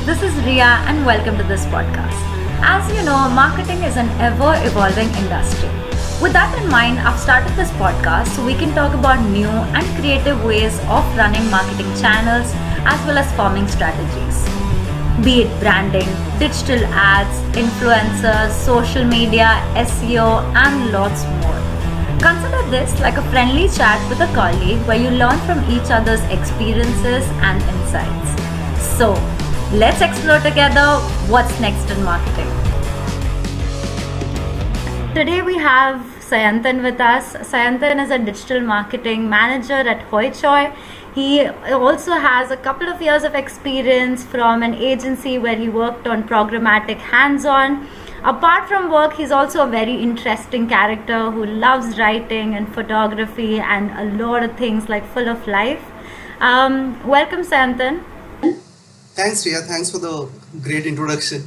this is Ria and welcome to this podcast. As you know, marketing is an ever-evolving industry. With that in mind, I've started this podcast so we can talk about new and creative ways of running marketing channels as well as forming strategies. Be it branding, digital ads, influencers, social media, SEO, and lots more. Consider this like a friendly chat with a colleague where you learn from each other's experiences and insights. So, let's explore together what's next in marketing. Today we have Sayantan with us. Sayantan is a digital marketing manager at Hoichoi. He also has a couple of years of experience from an agency where he worked on programmatic hands-on. Apart from work, he's also a very interesting character who loves writing and photography and a lot of things like full of life. Welcome, Sayantan. Thanks, Ria. Thanks for the great introduction.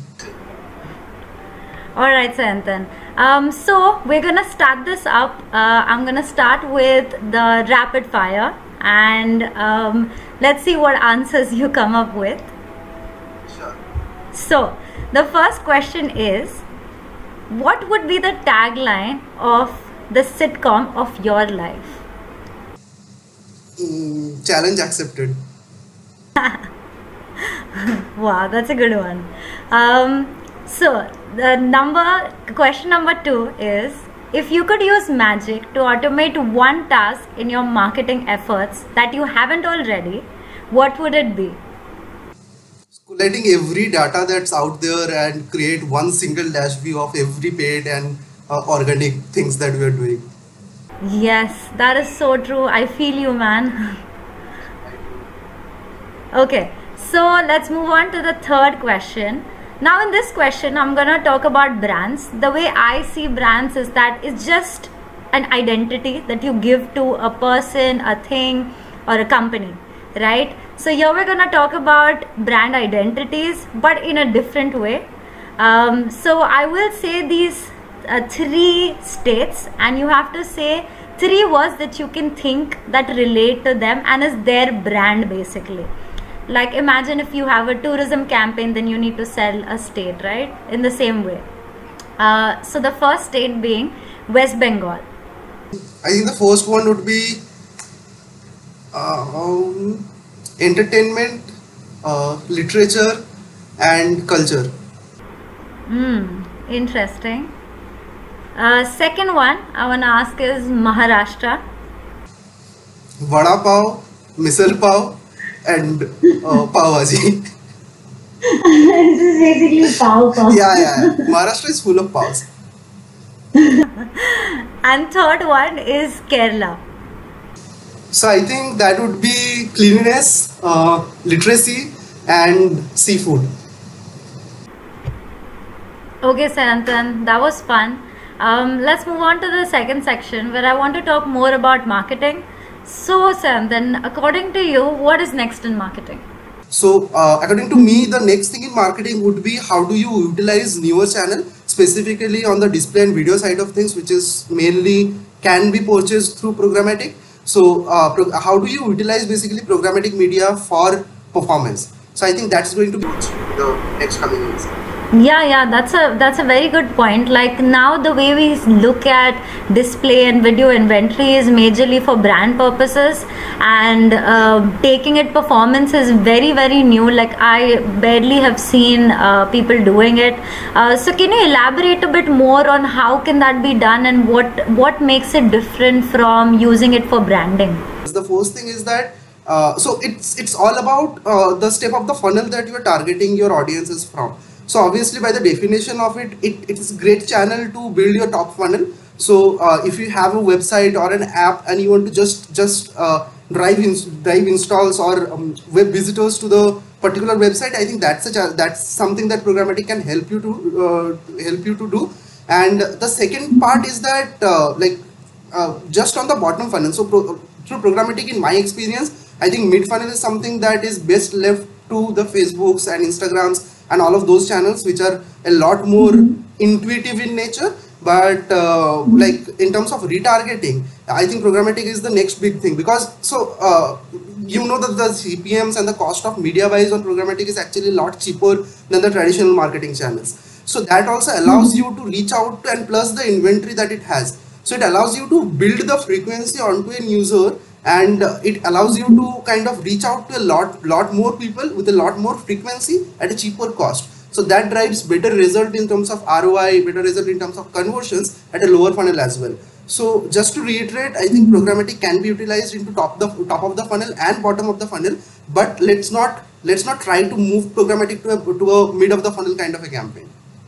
All right, Sayantan. So we're gonna start this up. I'm gonna start with the rapid fire, and let's see what answers you come up with. Sure. So the first question is, what would be the tagline of the sitcom of your life? Challenge accepted. Wow, that's a good one. So question number 2 is, if you could use magic to automate one task in your marketing efforts that you haven't already, what would it be? Collating every data that's out there and create one single dash view of every paid and organic things that we are doing. Yes, that is so true. I feel you, man. Okay, so let's move on to the third question. Now in this question, I'm gonna talk about brands. The way I see brands is that it's just an identity that you give to a person, a thing, or a company, right? So here we're gonna talk about brand identities, but in a different way. So I will say these 3 states, and you have to say 3 words that you can think that relate to them and is their brand basically. Like imagine if you have a tourism campaign, then you need to sell a state, right? In the same way. So the first state being West Bengal. I think the first one would be entertainment, literature, and culture. Interesting. Second one I want to ask is Maharashtra. Vada pav, misal pav, and pav bhaji. This is basically pav. Yeah. Maharashtra is full of pavs. And third one is Kerala. So I think that would be cleanliness, literacy, and seafood. Okay, Sayantan, that was fun. Let's move on to the second section where I want to talk more about marketing. So Sayantan, according to you, what is next in marketing? So according to me, the next thing in marketing would be how do you utilize newer channel, specifically on the display and video side of things, which is mainly can be purchased through programmatic. So how do you utilize basically programmatic media for performance? So I think that's going to be the next coming years. Yeah, that's a very good point. Like now the way we look at display and video inventory is majorly for brand purposes, and taking it performance is very, very new. Like I barely have seen people doing it. So can you elaborate a bit more on how can that be done and what makes it different from using it for branding? The first thing is that so it's all about the step of the funnel that you are targeting your audiences from. So obviously by the definition of it is a great channel to build your top funnel. So if you have a website or an app and you want to just drive installs or web visitors to the particular website, I think that's something that programmatic can help you to do. And the second part is that just on the bottom funnel. So through programmatic, in my experience, I think mid funnel is something that is best left to the Facebooks and Instagrams and all of those channels, which are a lot more intuitive in nature. But like in terms of retargeting, I think programmatic is the next big thing, because you know that the CPMs and the cost of media buys on programmatic is actually a lot cheaper than the traditional marketing channels. So that also allows you to reach out to, and plus the inventory that it has. So it allows you to build the frequency onto an user, and it allows you to kind of reach out to a lot more people with a lot more frequency at a cheaper cost. So that drives better result in terms of ROI, better result in terms of conversions at a lower funnel as well. So just to reiterate, I think programmatic can be utilized into top of the funnel and bottom of the funnel, but let's not try to move programmatic to a mid of the funnel kind of a campaign.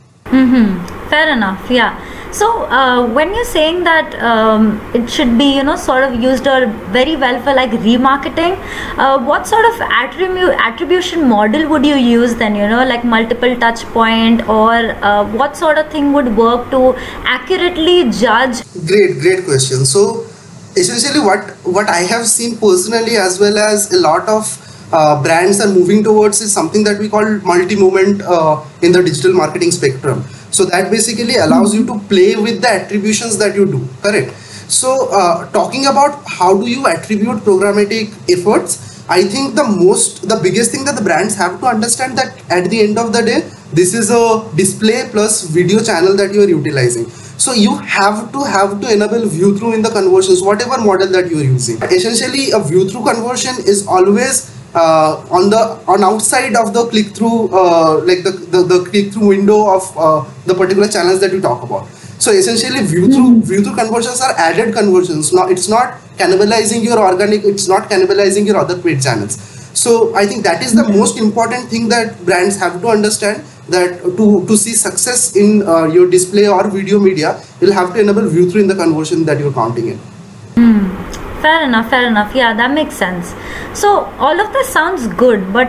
Fair enough. Yeah. So when you're saying that it should be, sort of used or very well for like remarketing, what sort of attribution model would you use then? Like multiple touch point, or what sort of thing would work to accurately judge? Great question. So essentially, what I have seen personally, as well as a lot of brands are moving towards, is something that we call multi-moment in the digital marketing spectrum. So that basically allows you to play with the attributions that you do, correct? So talking about how do you attribute programmatic efforts, I think the biggest thing that the brands have to understand, that at the end of the day, this is a display plus video channel that you are utilizing. So you have to enable view through in the conversions, whatever model that you are using. Essentially, a view through conversion is always on outside of the click through, like the click through window of the particular channels that you talk about. So essentially, view through conversions are added conversions. Now it's not cannibalizing your organic, it's not cannibalizing your other paid channels. So I think that is the most important thing that brands have to understand, that to see success in your display or video media, you'll have to enable view through in the conversion that you're counting in. Fair enough. Yeah, that makes sense. So all of this sounds good, but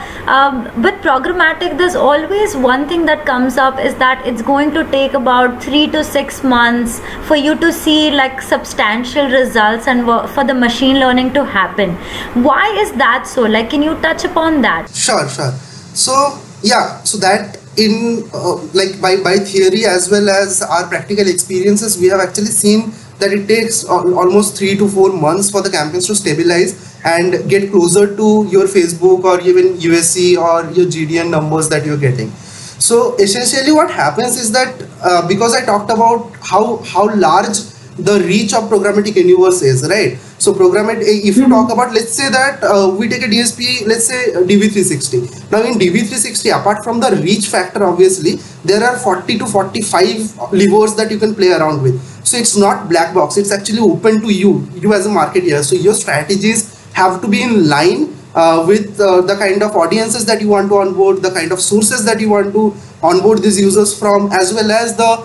with programmatic, there's always one thing that comes up, is that it's going to take about 3 to 6 months for you to see like substantial results and for the machine learning to happen. Why is that so? Like, can you touch upon that? Sure. So yeah, so that in like by theory as well as our practical experiences, we have actually seen that it takes almost 3 to 4 months for the campaigns to stabilize and get closer to your Facebook or even USC or your GDN numbers that you're getting. So essentially what happens is that because I talked about how large the reach of programmatic universe is, right? So programmatic, if you talk about, let's say that we take a DSP, let's say DV360. Now in DV360, apart from the reach factor, obviously, there are 40 to 45 levers that you can play around with. So it's not black box, it's actually open to you as a marketer. So your strategies have to be in line with the kind of audiences that you want to onboard, the kind of sources that you want to onboard these users from, as well as the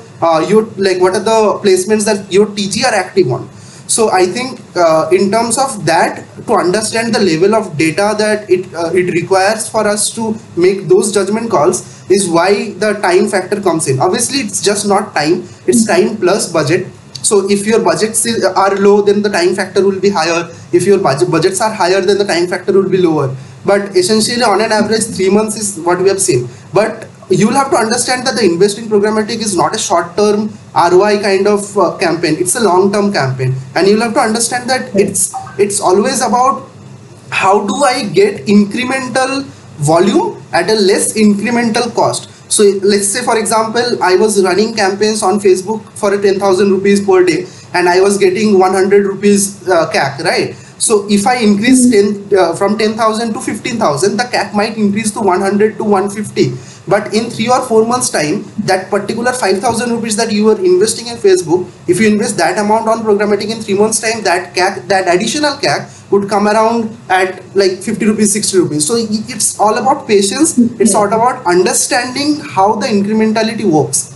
what are the placements that your TG are active on. So I think in terms of that, to understand the level of data that it requires for us to make those judgment calls is why the time factor comes in. Obviously, it's just not time, it's time plus budget. So if your budgets are low, then the time factor will be higher. If your budgets are higher, then the time factor will be lower. But essentially, on an average, 3 months is what we have seen. But you will have to understand that the invest in programmatic is not a short-term ROI kind of campaign. It's a long-term campaign, and you'll have to understand that it's always about how do I get incremental volume at a less incremental cost. So let's say, for example, I was running campaigns on Facebook for 10,000 rupees per day, and I was getting 100 rupees CAC, right? So if I increase from 10,000 to 15,000, the CAC might increase to 100 to 150. But in 3 or 4 months time, that particular 5,000 rupees that you were investing in Facebook, if you invest that amount on programmatic in 3 months time, that CAC, that additional CAC would come around at like 50 rupees, 60 rupees. So it's all about patience. It's all about understanding how the incrementality works.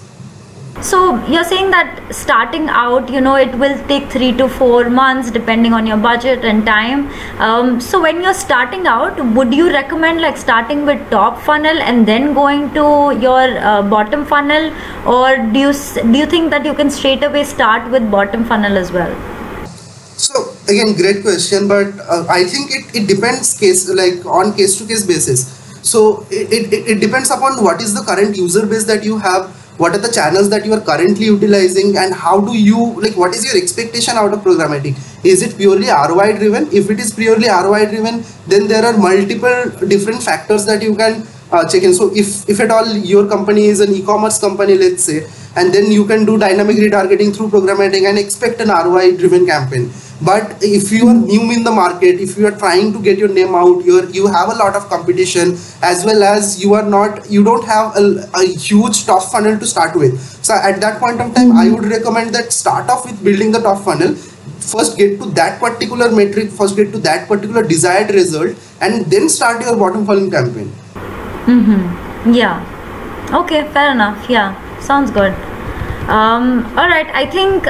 So you're saying that starting out, it will take 3 to 4 months depending on your budget and time. So when you're starting out, would you recommend like starting with top funnel and then going to your bottom funnel, or do you think that you can straight away start with bottom funnel as well? So again, great question, but I think it depends on case to case basis. So it depends upon what is the current user base that you have, what are the channels that you are currently utilizing, and how do you, like, what is your expectation out of programmatic? Is it purely ROI driven? If it is purely ROI driven, then there are multiple different factors that you can check in. So if at all your company is an e-commerce company, let's say, and then you can do dynamic retargeting through programmatic and expect an ROI driven campaign. But if you are new in the market, if you are trying to get your name out, you have a lot of competition, as well as you don't have a huge top funnel to start with. So at that point of time, I would recommend that start off with building the top funnel. First get to that particular metric, first get to that particular desired result, and then start your bottom funnel campaign. Yeah. Okay, fair enough. Yeah, sounds good. All right, I think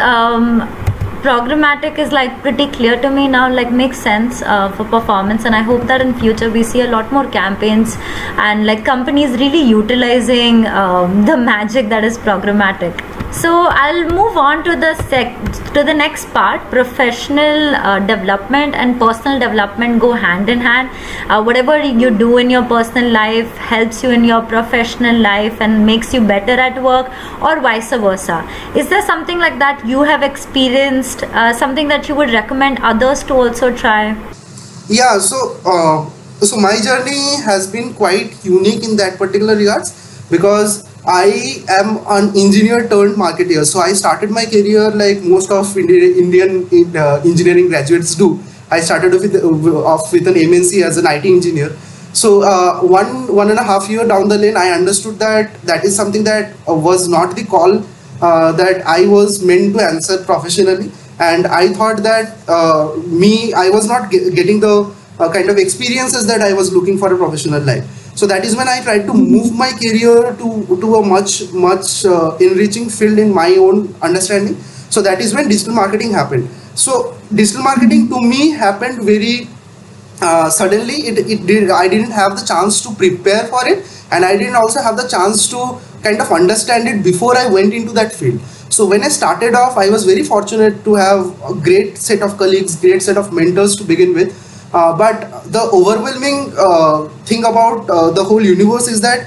programmatic is like pretty clear to me now, like makes sense for performance, and I hope that in future we see a lot more campaigns and like companies really utilizing the magic that is programmatic. So I'll move on to the next part. Professional development and personal development go hand in hand. Whatever you do in your personal life helps you in your professional life and makes you better at work, or vice versa. Is there something like that you have experienced, something that you would recommend others to also try? Yeah, so my journey has been quite unique in that particular regards, because I am an engineer turned marketer. So I started my career like most of Indian engineering graduates do. I started with an MNC as an IT engineer. So 1.5 years down the lane, I understood that is something that was not the call that I was meant to answer professionally. And I thought that I was not getting the kind of experiences that I was looking for a professional life. So that is when I tried to move my career to a much enriching field in my own understanding. So that is when digital marketing happened. So digital marketing to me happened very suddenly. I didn't have the chance to prepare for it, and I didn't also have the chance to kind of understand it before I went into that field. So when I started off, I was very fortunate to have a great set of colleagues, great set of mentors to begin with. But the overwhelming thing about the whole universe is that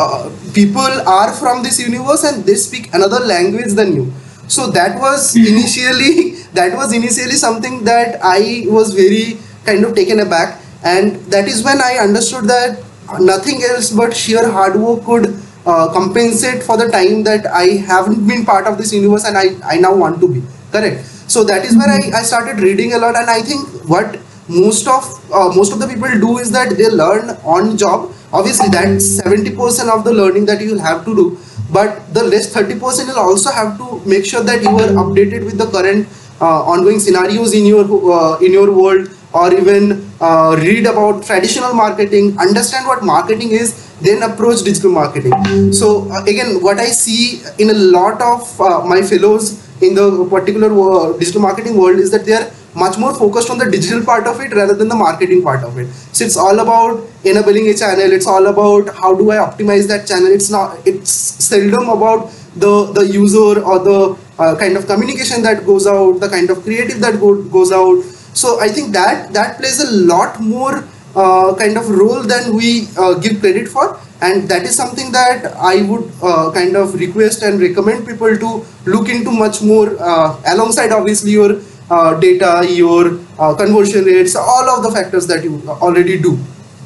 people are from this universe and they speak another language than you. So that was initially something that I was very kind of taken aback, and that is when I understood that nothing else but sheer hard work could compensate for the time that I haven't been part of this universe and I now want to be. Correct. So that is where I started reading a lot, and I think what most of the people do is that they learn on job. Obviously that's 70% of the learning that you will have to do, but the rest 30% you'll also have to make sure that you are updated with the current ongoing scenarios in your world, or even read about traditional marketing, understand what marketing is, then approach digital marketing. So again, what I see in a lot of my fellows in the particular digital marketing world is that they are much more focused on the digital part of it rather than the marketing part of it. So it's all about enabling a channel, it's all about how do I optimize that channel. It's seldom about the user or the kind of communication that goes out, the kind of creative that goes out. So I think that plays a lot more kind of role than we give credit for, and that is something that I would kind of request and recommend people to look into much more, alongside obviously your data, your conversion rates, all of the factors that you already do.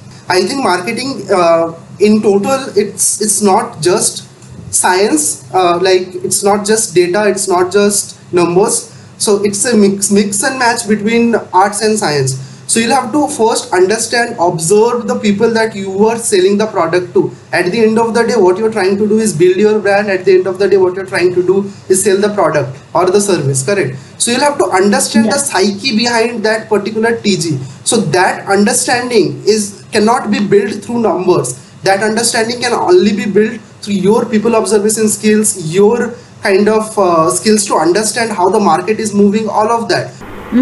I think marketing in total, it's not just science, like it's not just data, it's not just numbers. So it's a mix and match between arts and science. So you'll have to first understand, observe the people that you are selling the product to. At the end of the day, what you're trying to do is build your brand. At the end of the day, what you're trying to do is sell the product or the service, correct? So you'll have to understand the psyche behind that particular TG. So that understanding cannot be built through numbers. That understanding can only be built through your people observation skills, your kind of skills to understand how the market is moving, all of that.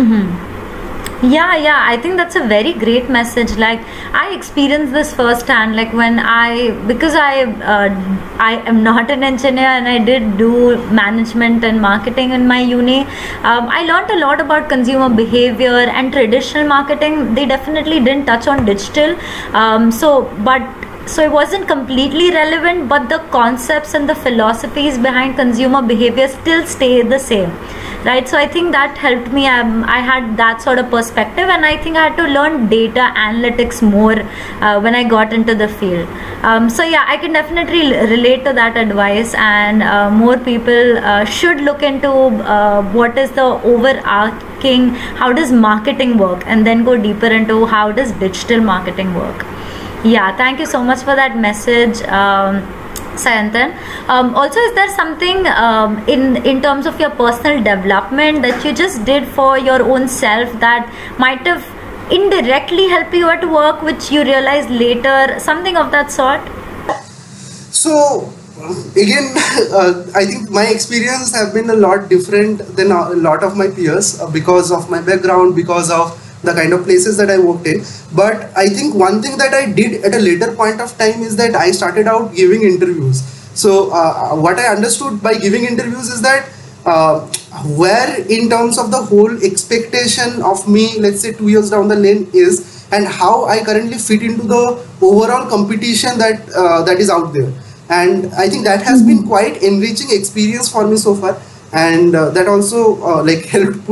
Yeah, I think that's a very great message. Like I experienced this firsthand, like because I am not an engineer and I did do management and marketing in my uni. I learned a lot about consumer behavior and traditional marketing. They definitely didn't touch on digital. But so it wasn't completely relevant, but the concepts and the philosophies behind consumer behavior still stay the same, right? So I think that helped me. I had that sort of perspective, and I think I had to learn data analytics more when I got into the field. So yeah, I can definitely relate to that advice, and more people should look into what is the overarching, how does marketing work, and then go deeper into how does digital marketing work. Yeah, thank you so much for that message, Sayantan. Also, is there something in terms of your personal development that you just did for your own self that might have indirectly helped you at work, which you realized later, something of that sort? So again, I think my experience have been a lot different than a lot of my peers because of my background, because of the kind of places that I worked in. But I think one thing that I did at a later point of time is that I started out giving interviews. So what I understood by giving interviews is that where in terms of the whole expectation of me, let's say 2 years down the lane is, and how I currently fit into the overall competition that that is out there. And I think that has been quite enriching experience for me so far, and that also like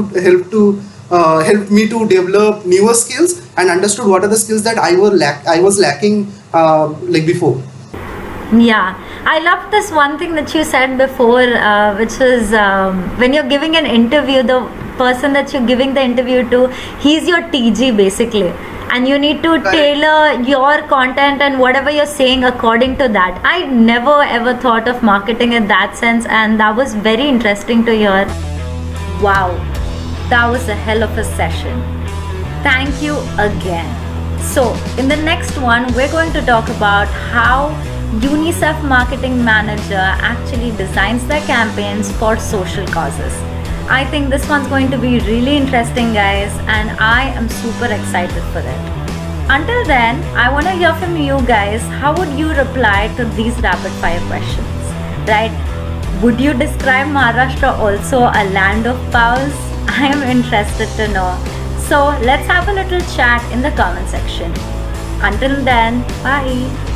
helped me to develop newer skills and understood what are the skills that I was lacking like before. Yeah, I love this one thing that you said before, which was when you're giving an interview, the person that you're giving the interview to, he's your TG basically, and you need to tailor your content and whatever you're saying according to that. I never ever thought of marketing in that sense, and that was very interesting to hear. Wow, that was a hell of a session. Thank you again. So in the next one, we're going to talk about how UNICEF Marketing Manager actually designs their campaigns for social causes. I think this one's going to be really interesting, guys, and I am super excited for it. Until then, I want to hear from you guys. How would you reply to these rapid fire questions, right? Would you describe Maharashtra also a land of pals? I am interested to know. So let's have a little chat in the comment section. Until then, bye.